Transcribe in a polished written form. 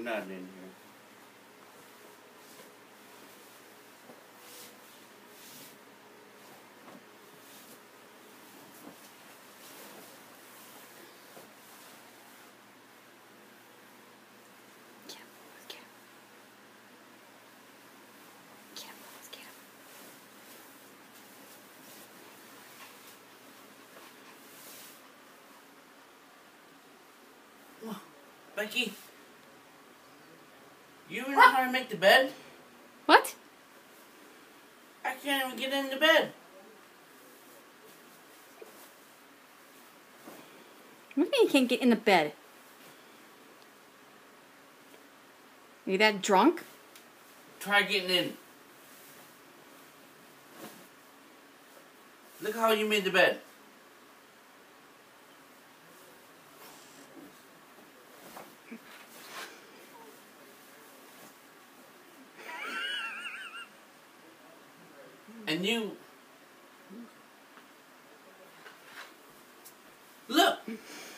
not in here. Becky, you even know how to make the bed? What? I can't even get into bed. What do you mean you can't get in the bed? Are you that drunk? Try getting in. Look how you made the bed. And you... Look!